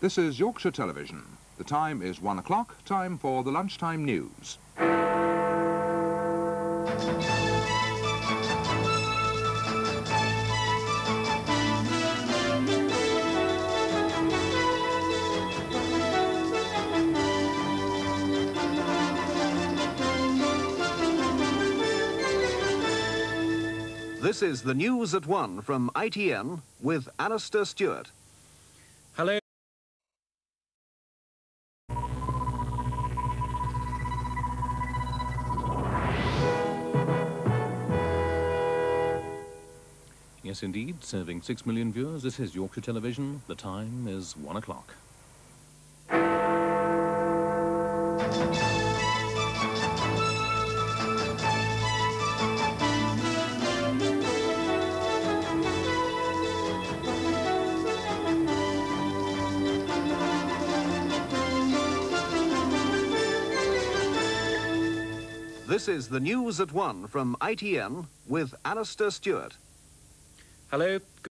This is Yorkshire Television. The time is 1 o'clock, time for the lunchtime news. This is the news at 1 from ITN with Alistair Stewart. Hello. Yes, indeed, serving 6 million viewers. This is Yorkshire Television. The time is 1 o'clock. This is the news at 1 from ITN with Alistair Stewart. Hello.